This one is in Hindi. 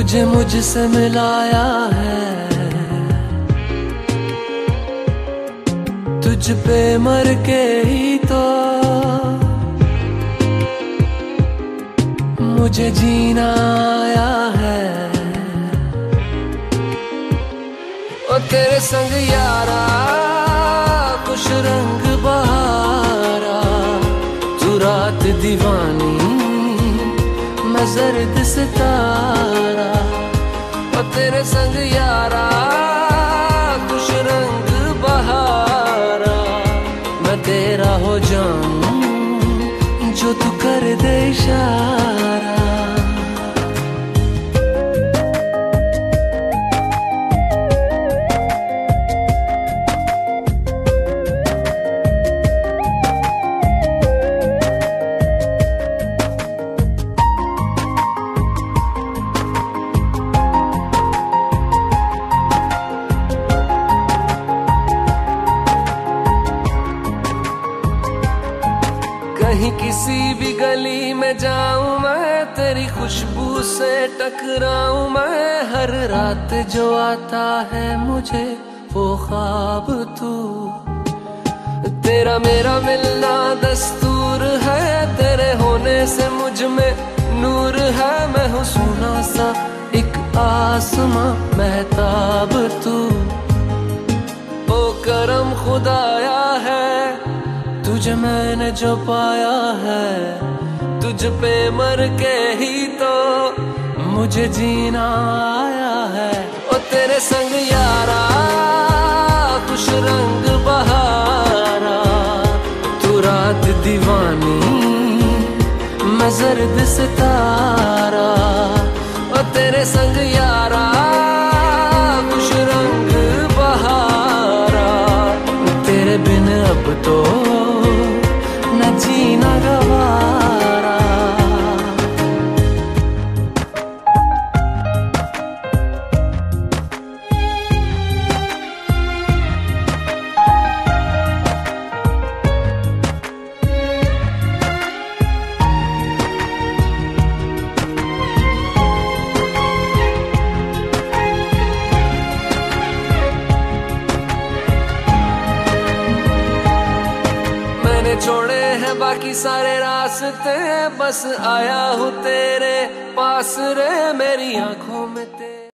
तुझे मुझसे मिलाया है, तुझ पे मर के ही तो मुझे जीना आया है। ओ तेरे संग यारा खुश रंग बहारा, तू रात दीवानी मैं जर्द सितारा। ओ तेरे संग यारा खुश रंग बहारा, मैं तेरा हो जाऊं जो तू कर दे इशारा। कहीं किसी भी गली में जाऊं मैं, तेरी खुशबू से टकराऊं मैं। हर रात जो आता है मुझे वो ख्वाब तू, तेरा मेरा मिलना दस्तूर है। तेरे होने से मुझ में नूर है, मैं हूँ सोना सा एक आसमां महताब तू। ओ करम खुदाया है तुझे मैंने जो पाया है, तुझ पे मर के ही तो मुझे जीना आया है। ओ तेरे संग यारा खुश रंग बहारा, तू रात दीवानी मैं जर्द सितारा। ओ तेरे संग यारा खुश रंग बहारा, तेरे बिन अब तो जीना गवारा। छोड़े हैं बाकी सारे रास्ते, बस आया हूँ तेरे पास रे। मेरी आंखों में तेरे